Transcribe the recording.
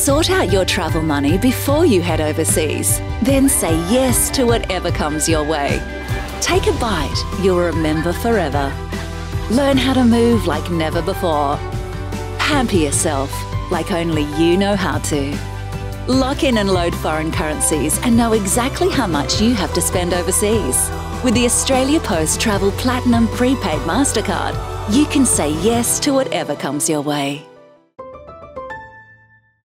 Sort out your travel money before you head overseas. Then say yes to whatever comes your way. Take a bite you'll remember forever. Learn how to move like never before. Pamper yourself like only you know how to. Lock in and load foreign currencies and know exactly how much you have to spend overseas. With the Australia Post Travel Platinum Prepaid Mastercard, you can say yes to whatever comes your way.